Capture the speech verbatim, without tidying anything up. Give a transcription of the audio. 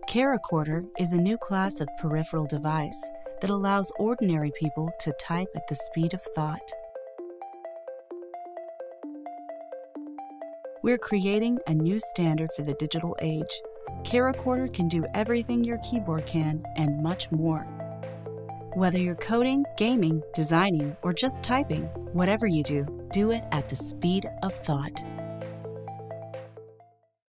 CharaChorder is a new class of peripheral device that allows ordinary people to type at the speed of thought. We're creating a new standard for the digital age. CharaChorder can do everything your keyboard can and much more. Whether you're coding, gaming, designing, or just typing, whatever you do, do it at the speed of thought.